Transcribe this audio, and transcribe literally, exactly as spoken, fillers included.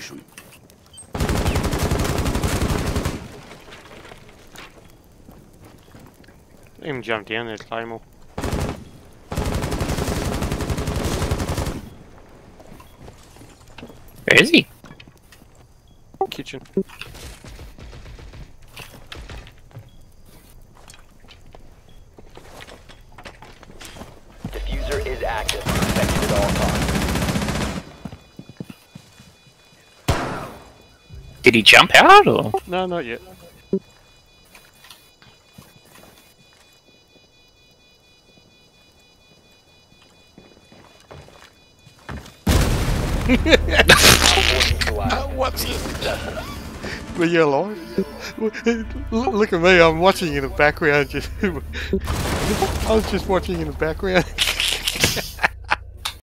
location. Even jump down there, Claymore. Where is he? Kitchen. Diffuser is active. Protected at all costs. Did he jump out or? No, not yet. What's it? But you're alive. Look at me, I'm watching in the background. Just I was just watching in the background.